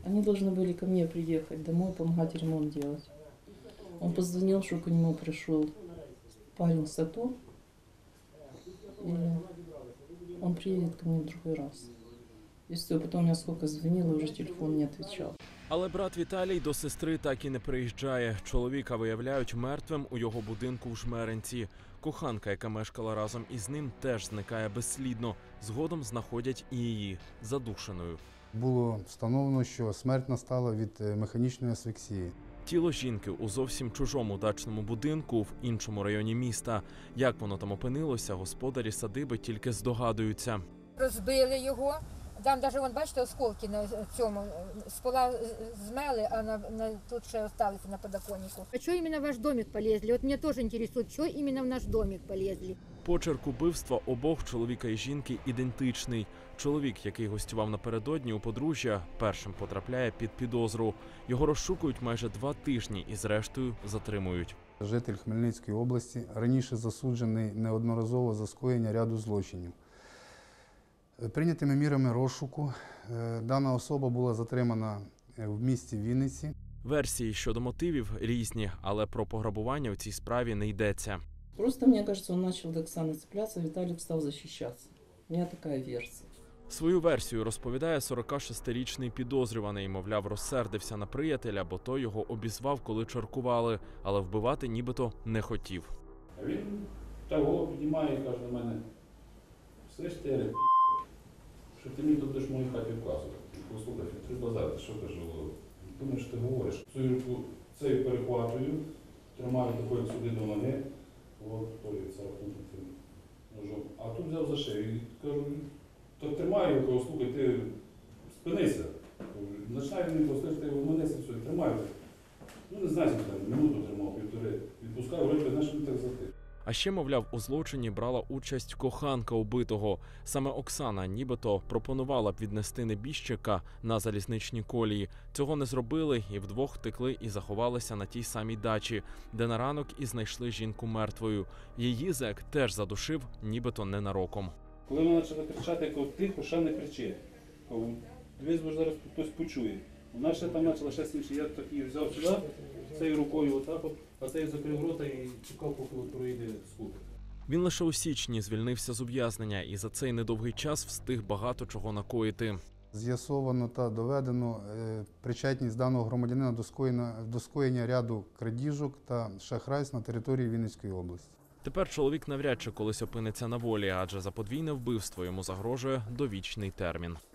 Они должны были ко мне приехать домой, помогать ремонт делать. Он позвонил, что к нему пришел парень с АТО, и он приедет ко мне в другой раз. И все, потом я сколько звонила, уже телефон не отвечал. Але брат Віталій до сестри так і не приїжджає. Чоловіка виявляють мертвим у його будинку в Жмеринці. Коханка, яка мешкала разом із ним, теж зникає безслідно. Згодом знаходять і її задушеною. Було встановлено, що смерть настала від механічної асфіксії. Тіло жінки у зовсім чужому дачному будинку в іншому районі міста. Як воно там опинилося, господарі садиби тільки здогадуються. Розбили його. Там навіть, вон, бачите, осколки на цьому, з пола змели, а тут ще залишилися на подоконнику. А чого іменно в ваш домик полізли? От мене теж цікавить, чого іменно в наш домик полізли? Почерк убивства обох чоловіка і жінки ідентичний. Чоловік, який гостював напередодні у подружжя, першим потрапляє під підозру. Його розшукують майже 2 тижні і зрештою затримують. Житель Хмельницької області, раніше засуджений неодноразово за скоєння ряду злочинів. Прийнятими мірами розшуку дана особа була затримана в місті Вінниці. Версії щодо мотивів різні, але про пограбування у цій справі не йдеться. Просто, мне кажется, он начал до Оксаны цепляться, Виталик стал защищаться. У меня такая версия. Свою версію розповідає 46-річний підозрюваний. Мовляв, розсердився на приятеля, бо той його обізвав, коли чаркували, але вбивати нібито не хотів. А він того піднімає і каже до мене: «Слиш ти, що ти мені тут будеш в моїй хаті вказувати? Послухай, ти базар, ти що кажу? Думаєш, ти говориш? Цю руку цею перехватую, тримаю такою сюди до ноги, от той царапнув тим ножом. А тут взяв за шию і кажу, так тримаю його, слухай, ти спинися. Починаю мені послухати, ти вманися, все, тримаю. Ну не знаю, там минуту тримав, 1,5. Відпускаю, вроді, знаєш, він так затих. А ще, мовляв, у злочині брала участь коханка убитого. Саме Оксана нібито пропонувала б віднести небіжчика на залізничні колії. Цього не зробили і вдвох втекли і заховалися на тій самій дачі, де на ранок і знайшли жінку мертвою. Її зек теж задушив, нібито ненароком. Коли вона почала кричати, я кажу, тихо, ще не кричи. Кажу, дивись, бо зараз хтось почує. Вона ще там почала ще слідчі. Я так її взяв сюди, цією рукою отак от, а цією закрив рота і чекав, поки проїде скут. Він лише у січні звільнився з ув'язнення і за цей недовгий час встиг багато чого накоїти. З'ясовано та доведено причетність даного громадянина до скоєння ряду крадіжок та шахрайств на території Вінницької області. Тепер чоловік навряд чи колись опиниться на волі, адже за подвійне вбивство йому загрожує довічний термін.